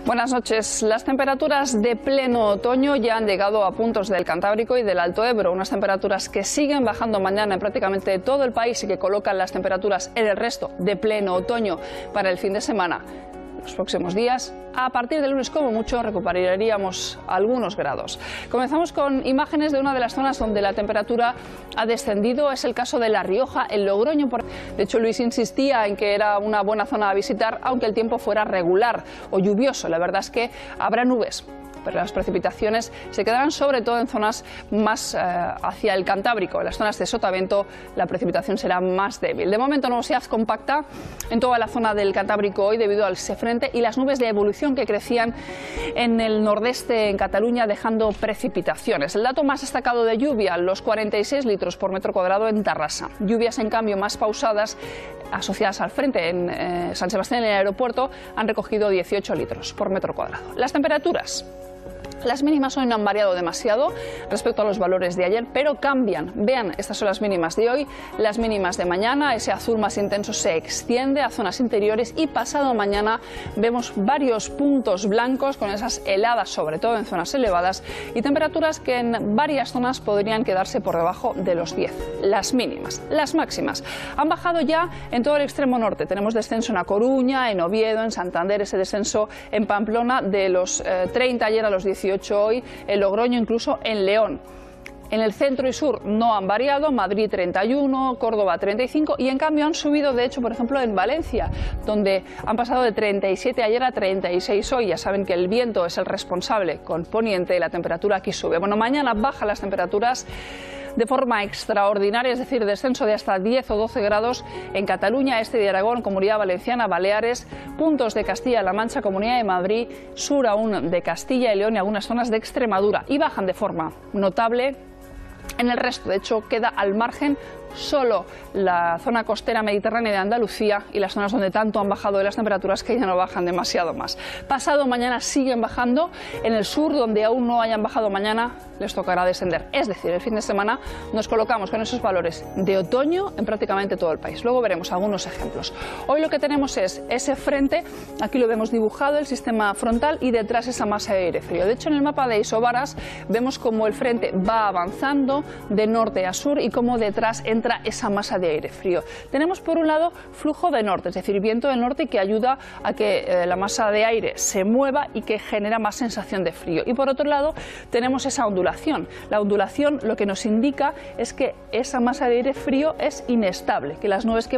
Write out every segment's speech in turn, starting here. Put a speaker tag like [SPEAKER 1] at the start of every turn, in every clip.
[SPEAKER 1] Buenas noches. Las temperaturas de pleno otoño ya han llegado a puntos del Cantábrico y del Alto Ebro, unas temperaturas que siguen bajando mañana en prácticamente todo el país y que colocan las temperaturas en el resto de pleno otoño para el fin de semana. Los próximos días, a partir del lunes como mucho, recuperaríamos algunos grados. Comenzamos con imágenes de una de las zonas donde la temperatura ha descendido. Es el caso de La Rioja, en Logroño. De hecho, Luis insistía en que era una buena zona a visitar, aunque el tiempo fuera regular o lluvioso. La verdad es que habrá nubes, pero las precipitaciones se quedarán sobre todo en zonas más hacia el Cantábrico. En las zonas de sotavento la precipitación será más débil. De momento nubosidad compacta en toda la zona del Cantábrico hoy debido al ese frente y las nubes de evolución que crecían en el nordeste en Cataluña, dejando precipitaciones. El dato más destacado de lluvia, los 46 litros por metro cuadrado en Tarrasa. Lluvias en cambio más pausadas asociadas al frente en San Sebastián, en el aeropuerto, han recogido 18 litros por metro cuadrado. Las temperaturas. Las mínimas hoy no han variado demasiado respecto a los valores de ayer, pero cambian. Vean, estas son las mínimas de hoy, las mínimas de mañana. Ese azul más intenso se extiende a zonas interiores y pasado mañana vemos varios puntos blancos con esas heladas, sobre todo en zonas elevadas, y temperaturas que en varias zonas podrían quedarse por debajo de los 10. Las mínimas. Las máximas han bajado ya en todo el extremo norte. Tenemos descenso en A Coruña, en Oviedo, en Santander, ese descenso en Pamplona de los 30 ayer a los 18 hoy, en Logroño, incluso en León. En el centro y sur no han variado, Madrid 31, Córdoba 35 y en cambio han subido, de hecho, por ejemplo, en Valencia, donde han pasado de 37 ayer a 36 hoy. Ya saben que el viento es el responsable con poniente y la temperatura aquí sube. Bueno, mañana bajan las temperaturas de forma extraordinaria, es decir, descenso de hasta 10 o 12 grados en Cataluña, este de Aragón, Comunidad Valenciana, Baleares, puntos de Castilla-La Mancha, Comunidad de Madrid, sur aún de Castilla y León y algunas zonas de Extremadura, y bajan de forma notable en el resto. De hecho, queda al margen solo la zona costera mediterránea de Andalucía y las zonas donde tanto han bajado de las temperaturas que ya no bajan demasiado más. Pasado mañana siguen bajando. En el sur, donde aún no hayan bajado mañana, les tocará descender. Es decir, el fin de semana nos colocamos con esos valores de otoño en prácticamente todo el país. Luego veremos algunos ejemplos. Hoy lo que tenemos es ese frente, aquí lo vemos dibujado, el sistema frontal, y detrás esa masa de aire frío. De hecho, en el mapa de isobaras vemos cómo el frente va avanzando de norte a sur y cómo detrás entra esa masa de aire frío. Tenemos por un lado flujo de norte, es decir, viento del norte que ayuda a que la masa de aire se mueva y que genera más sensación de frío. Y por otro lado tenemos esa ondulación. La ondulación lo que nos indica es que esa masa de aire frío es inestable, que las nubes que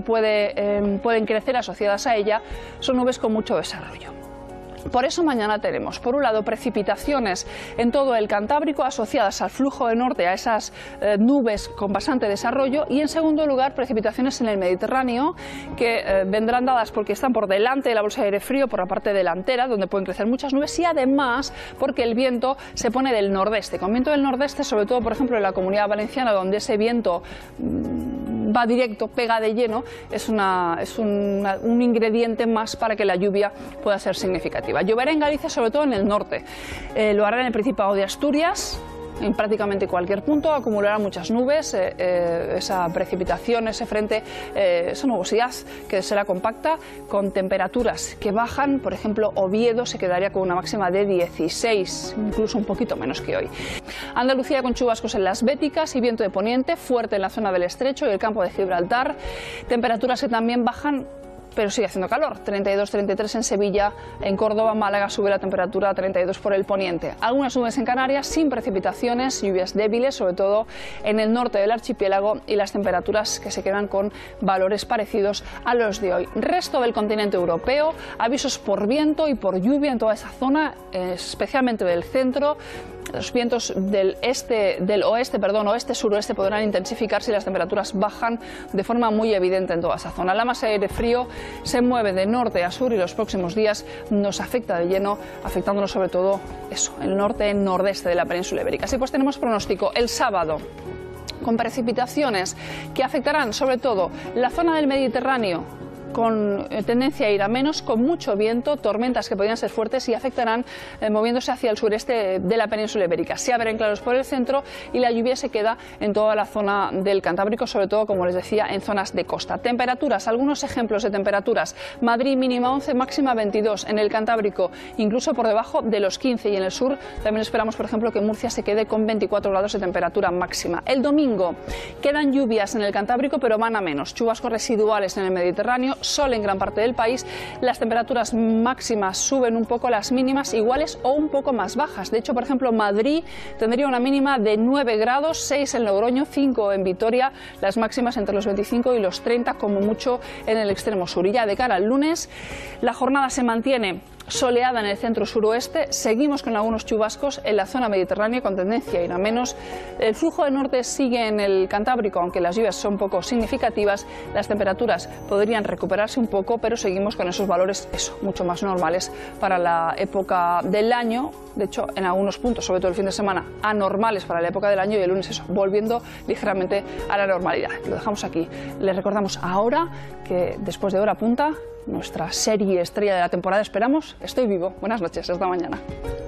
[SPEAKER 1] pueden crecer asociadas a ella son nubes con mucho desarrollo. Por eso mañana tenemos, por un lado, precipitaciones en todo el Cantábrico asociadas al flujo de norte, a esas nubes con bastante desarrollo, y en segundo lugar, precipitaciones en el Mediterráneo que vendrán dadas porque están por delante de la bolsa de aire frío, por la parte delantera, donde pueden crecer muchas nubes, y además porque el viento se pone del nordeste. Con viento del nordeste, sobre todo, por ejemplo, en la Comunidad Valenciana, donde ese viento va directo, pega de lleno, es un ingrediente más para que la lluvia pueda ser significativa. Lloverá en Galicia, sobre todo en el norte. Lo hará en el Principado de Asturias, en prácticamente cualquier punto. Acumulará muchas nubes, esa precipitación, ese frente, esa nubosidad que será compacta, con temperaturas que bajan. Por ejemplo, Oviedo se quedaría con una máxima de 16, incluso un poquito menos que hoy. Andalucía con chubascos en las Béticas y viento de poniente fuerte en la zona del Estrecho y el campo de Gibraltar. Temperaturas que también bajan, pero sigue haciendo calor, 32, 33 en Sevilla, en Córdoba, Málaga sube la temperatura a 32 por el poniente. Algunas nubes en Canarias sin precipitaciones, lluvias débiles, sobre todo en el norte del archipiélago, y las temperaturas que se quedan con valores parecidos a los de hoy. Resto del continente europeo, avisos por viento y por lluvia en toda esa zona, especialmente del centro. Los vientos oeste-suroeste podrán intensificarse y las temperaturas bajan de forma muy evidente en toda esa zona. La masa de aire frío se mueve de norte a sur y los próximos días nos afecta de lleno, afectándonos sobre todo el norte-nordeste de la península ibérica. Así pues tenemos pronóstico el sábado con precipitaciones que afectarán sobre todo la zona del Mediterráneo con tendencia a ir a menos, con mucho viento, tormentas que podrían ser fuertes y afectarán moviéndose hacia el sureste de la península ibérica. Se abren claros por el centro y la lluvia se queda en toda la zona del Cantábrico, sobre todo, como les decía, en zonas de costa. Temperaturas, algunos ejemplos de temperaturas. Madrid mínima 11, máxima 22. En el Cantábrico incluso por debajo de los 15 y en el sur también esperamos, por ejemplo, que Murcia se quede con 24 grados de temperatura máxima. El domingo quedan lluvias en el Cantábrico, pero van a menos. Chubascos residuales en el Mediterráneo, sol en gran parte del país. Las temperaturas máximas suben un poco, las mínimas iguales o un poco más bajas. De hecho, por ejemplo, Madrid tendría una mínima de 9 grados, 6 en Logroño, 5 en Vitoria, las máximas entre los 25 y los 30 como mucho en el extremo sur. Y ya de cara al lunes, la jornada se mantiene soleada en el centro suroeste, seguimos con algunos chubascos en la zona mediterránea con tendencia a ir a menos. El flujo de norte sigue en el Cantábrico, aunque las lluvias son poco significativas, las temperaturas podrían recuperarse un poco, pero seguimos con esos valores mucho más normales para la época del año. De hecho, en algunos puntos, sobre todo el fin de semana, anormales para la época del año, y el lunes volviendo ligeramente a la normalidad. Lo dejamos aquí. Les recordamos ahora que después de Hora Punta, nuestra serie estrella de la temporada, esperamos, Estoy Vivo. Buenas noches, hasta mañana.